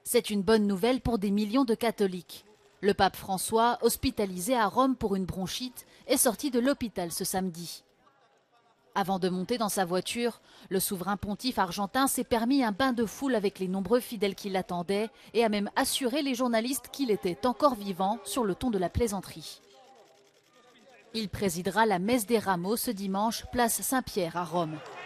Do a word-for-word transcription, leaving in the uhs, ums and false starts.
C'est une bonne nouvelle pour des millions de catholiques. Le pape François, hospitalisé à Rome pour une bronchite, est sorti de l'hôpital ce samedi. Avant de monter dans sa voiture, le souverain pontife argentin s'est permis un bain de foule avec les nombreux fidèles qui l'attendaient et a même assuré les journalistes qu'il était encore vivant sur le ton de la plaisanterie. Il présidera la messe des Rameaux ce dimanche, place Saint-Pierre à Rome.